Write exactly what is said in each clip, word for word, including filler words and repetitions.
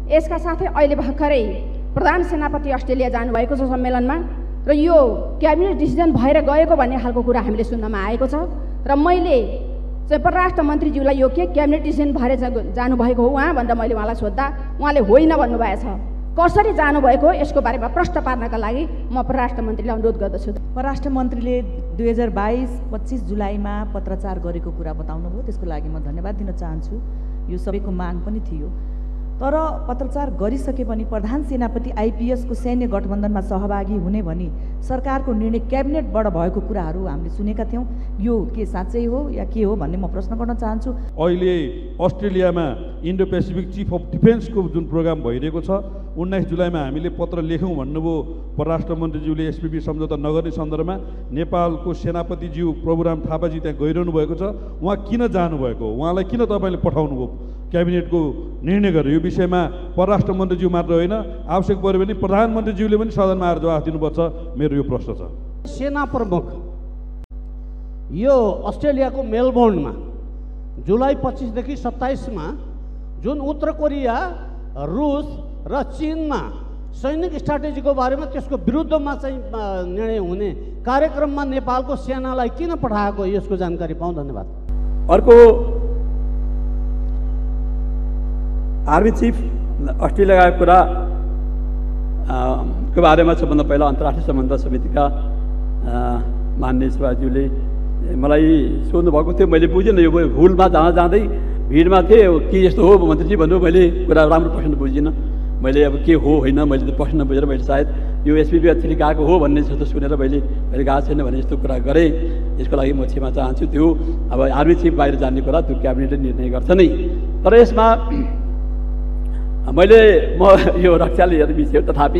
यसका साथै अहिले भर्खरै प्रधान सेनापति अस्ट्रेलिया जानुभएको छ सम्मेलनमा र यो क्याबिनेट डिसिजन भएर गएको भन्ने खालको कुरा हामीले सुन्नमा आएको छ र मैले चाहिँ परराष्ट्र मन्त्रीज्यूलाई यो के क्याबिनेट डिसिजन भएर जानुभएको हो उहाँ भनेर मैले उहाँलाई सोद्धा उहाँले होइन भन्नुभएछ। कसरी जानुभएको यसको बारेमा प्रश्न पार्नका लागि म परराष्ट्र मन्त्रीलाई अनुरोध गर्दछु। परराष्ट्र मन्त्रीले दुई हजार बाइस पच्चिस जुलाईमा पत्रचार गरेको कुरा बताउनुभयो, त्यसको लागि म धन्यवाद दिन चाहन्छु। यो सबैको माग पनि थियो, तर पत्रचार गरिसके पनि प्रधान सेनापति आइपिएसको सैन्य गठबन्धनमा सहभागी हुने भनी सरकारको निर्णय क्याबिनेटबाट भएको कुराहरू हामीले सुनेका थियौँ। यो के साँच्चै हो या के हो भन्ने म प्रश्न गर्न चाहन्छु। अहिले अस्ट्रेलियामा इन्डो पेसिफिक चिफ अफ डिफेन्सको जुन प्रोग्राम भइरहेको छ, उन्नाइस जुलाईमा हामीले पत्र लेख्यौँ भन्नुभयो परराष्ट्र मन्त्रीज्यूले एसपिपी सम्झौता नगर्ने सन्दर्भमा। नेपालको सेनापतिज्यू प्रभुराम थापाजी त्यहाँ गइरहनु भएको छ, उहाँ किन जानुभएको, उहाँलाई किन तपाईँले पठाउनुभयो क्याबिनेटको निर्णय गरेर? यो विषयमा परराष्ट्र मन्त्रीज्यू मात्र होइन, आवश्यक पऱ्यो भने प्रधानमन्त्रीज्यूले पनि सदनमा आएर जवाफ दिनुपर्छ। मेरो यो प्रश्न छ। सेना प्रमुख यो अस्ट्रेलियाको मेलबोर्नमा जुलाई पच्चिसदेखि सत्ताइसमा जुन उत्तर कोरिया, रुस र चीनमा सैनिक स्ट्राटेजीको बारेमा त्यसको विरुद्धमा चाहिँ निर्णय हुने कार्यक्रममा नेपालको सेनालाई किन पठाएको, यसको जानकारी पाऊँ। धन्यवाद। अर्को आर्मी चिफ अस्ट्रेलियाका कुरा को बारेमा सबभन्दा पहिला अन्तर्राष्ट्रिय सम्बन्ध समितिका मान्य सभाज्यूले मलाई सोध्नु भएको थियो। मैले बुझिनँ, यो भुलमा जाँदा जाँदै भिडमा थिएँ के यस्तो हो मन्त्रीजी भन्नु, मैले कुरा राम्रो प्रश्न बुझिनँ। मैले अब के हो होइन मैले त प्रश्न बुझेर मैले सायद यो एसपिपी अथरी गएको हो भन्ने जस्तो सुनेर मैले मैले गएको छैन भने यस्तो कुरा गरेँ। यसको लागि म क्षमा चाहन्छु। त्यो अब आर्मी चिफ बाहिर जाने कुरा त्यो क्याबिनेटले निर्णय गर्छ नै। तर यसमा मैले म यो रक्षाले हेर्नु बिर्स्यो, तथापि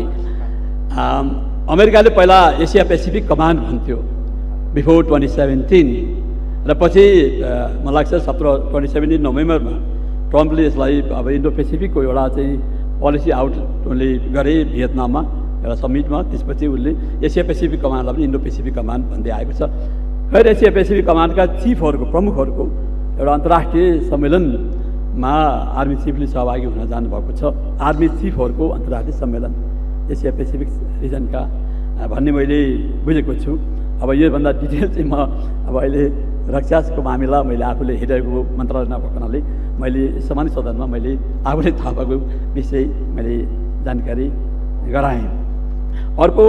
अमेरिकाले पहिला एसिया पेसिफिक कमान्ड भन्थ्यो बिफोर ट्वेन्टी सेभेन्टिन र पछि मलाई लाग्छ सत्र ट्वेन्टी सेभेन्टिन नोभेम्बरमा ट्रम्पले यसलाई अब इन्डो पेसिफिकको एउटा चाहिँ पोलिसी आउट उनले गरे भियतनाममा एउटा समिटमा। त्यसपछि उनले एसिया पेसिफिक कमान्डलाई पनि इन्डो पेसिफिक कमान्ड भन्दै आएको छ। खैर एसिया पेसिफिक कमान्डका चिफहरूको प्रमुखहरूको एउटा अन्तर्राष्ट्रिय सम्मेलनमा आर्मी चिफले सहभागी हुन जानुभएको छ। आर्मी चिफहरूको अन्तर्राष्ट्रिय सम्मेलन एसिया पेसिफिक रिजनका भन्ने मैले बुझेको छु। अब योभन्दा डिटेल चाहिँ म अब अहिले रक्षाको मामिला मैले आफूले हेरेको मन्त्रालय नभएको हुनाले मैले सामान्य सदनमा मैले आफूले थाहा भएको विषय मैले जानकारी गराएँ। अर्को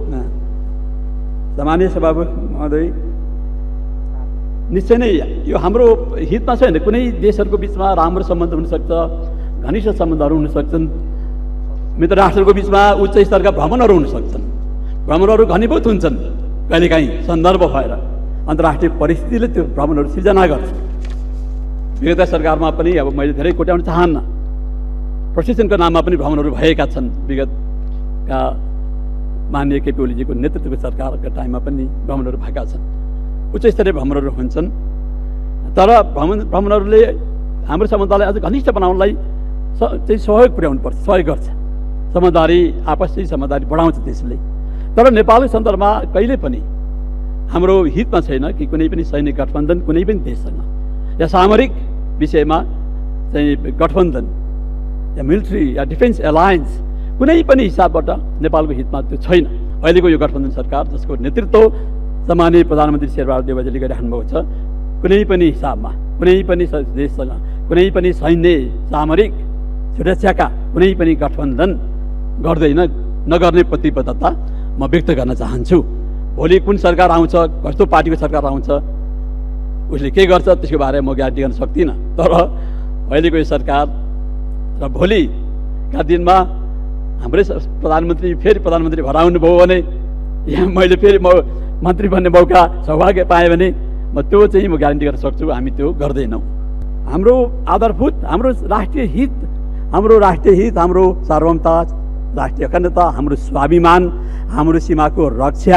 सामान्य सभामुख महोदय, निश्चय नै यो हाम्रो हितमा छैन। कुनै देशहरूको बिचमा राम्रो सम्बन्ध हुनसक्छ, घनिष्ठ सम्बन्धहरू हुनसक्छन्, मित्र राष्ट्रको बिचमा उच्च स्तरका भ्रमणहरू हुनसक्छन्। भ्रमणहरू घनीभूत हुन्छन्, कहिलेकाहीँ सन्दर्भ भएर अन्तर्राष्ट्रिय परिस्थितिले त्यो भ्रमणहरू सिर्जना गर्छ। विगत सरकारमा पनि अब मैले धेरै कोट्याउन चाहन्न, प्रशिक्षणको नाममा पनि भ्रमणहरू भएका छन्। विगतका माननीय केपी ओलीजीको नेतृत्वको सरकारका टाइममा पनि भ्रमणहरू भएका छन्, उच्च स्तरीय भ्रमणहरू हुन्छन्। तर भ्रमण भ्रमणहरूले हाम्रो सम्बन्धलाई अझ घनिष्ठ बनाउनलाई चाहिँ सहयोग पुर्याउनु पर्छ, सहयोग गर्छ। समझदारी आपसी समझदारी बढाउँछ त्यसले। तर नेपालको सन्दर्भमा कहिले पनि हाम्रो हितमा छैन कि कुनै पनि सैनिक गठबन्धन कुनै पनि देशसँग या सामरिक विषयमा चाहिँ गठबन्धन या मिलिट्री या डिफेन्स एलायन्स कुनै पनि हिसाबबाट नेपालको हितमा त्यो छैन। अहिलेको यो गठबन्धन सरकार जसको नेतृत्व सम्माननीय प्रधानमन्त्री शेरबहादुर देउवाजीले गरिराख्नु भएको छ, कुनै पनि हिसाबमा कुनै पनि देशसँग कुनै पनि सैन्य सामरिक सुरक्षाका कुनै पनि गठबन्धन गर्दैन, नगर्ने प्रतिबद्धता म व्यक्त गर्न चाहन्छु। भोलि कुन सरकार आउँछ, कस्तो पार्टीको सरकार आउँछ, उसले के गर्छ त्यसको बारेमा म ग्यारेन्टी गर्न सक्दिनँ। तर अहिलेको यो सरकार र भोलिका दिनमा हाम्रै प्रधानमन्त्री फेरि प्रधानमन्त्री भएर आउनुभयो भने यहाँ मैले फेरि म मन्त्री बन्ने मौका सौभाग्य पाएँ भने म त्यो चाहिँ म ग्यारेन्टी गर्न सक्छु हामी त्यो गर्दैनौँ। हाम्रो आधारभूत हाम्रो राष्ट्रिय हित हाम्रो राष्ट्रिय हित हाम्रो सार्वभौमता, राष्ट्रिय अखण्डता, हाम्रो स्वाभिमान, हाम्रो सीमाको रक्षा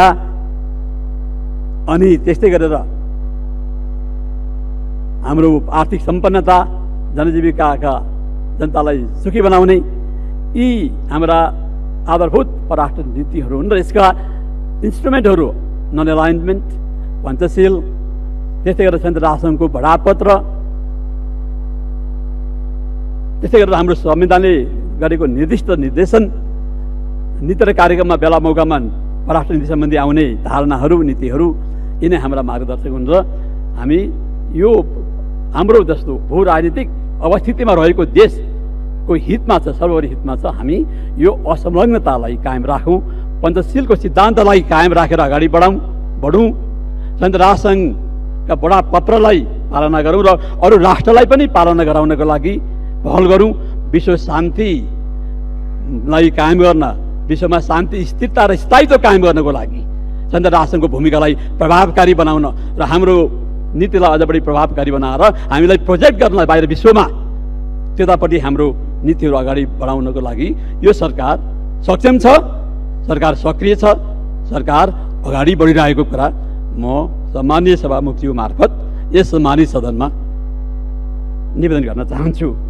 अनि त्यस्तै गरेर हाम्रो आर्थिक सम्पन्नता, जनजीविकाका जनतालाई सुखी बनाउने यी हाम्रा आधारभूत परराष्ट्र नीतिहरू हुन् र यसका इन्स्ट्रुमेन्टहरू नन एलाइनमेन्ट, पञ्चशील, त्यस्तै गरेर संयुक्त राष्ट्रसङ्घको बडापत्र, त्यस्तै गरेर हाम्रो संविधानले गरेको निर्दिष्ट निर्देशन नीति र कार्यक्रममा बेला मौकामा परराष्ट्र नीति सम्बन्धी आउने धारणाहरू नीतिहरू यिनै हाम्रा मार्गदर्शक हुन् र हामी यो हाम्रो जस्तो भू राजनीतिक अवस्थितिमा रहेको देशको हितमा छ, सर्वोपरि हितमा छ हामी यो असंलग्नतालाई कायम राखौँ, पञ्चशीलको सिद्धान्तलाई कायम राखेर अगाडि बढाउँ बढौँ संयुक्त राष्ट्रसङ्घका बडा पत्रलाई पालना गरौँ र अरू राष्ट्रलाई पनि पालना गराउनको लागि पहल गरौँ। विश्व शान्तिलाई कायम गर्न, विश्वमा शान्ति स्थिरता र स्थायित्व कायम गर्नको लागि संयुक्त राष्ट्रसङ्घको भूमिकालाई प्रभावकारी बनाउन र हाम्रो नीतिलाई अझ बढी प्रभावकारी बनाएर हामीलाई प्रोजेक्ट गर्न बाहिर विश्वमा त्यतापट्टि हाम्रो नीतिहरू अगाडि बढाउनको लागि यो सरकार सक्षम छ, सरकार सक्रिय छ, सरकार अगाडि बढिरहेको कुरा म सम्मानीय सभामुखज्यू मार्फत यस सम्मानित सदनमा निवेदन गर्न चाहन्छु।